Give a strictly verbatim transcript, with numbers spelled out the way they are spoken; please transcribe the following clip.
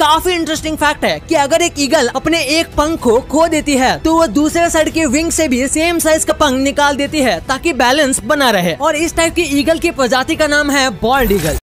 काफी interesting fact है कि अगर एक ईगल अपने एक पंख को खो देती है तो वो दूसरे साइड के विंग से भी सेम साइज का पंख निकाल देती है ताकि बैलेंस बना रहे। और इस टाइप की ईगल की प्रजाति का नाम है बॉल्ड ईगल।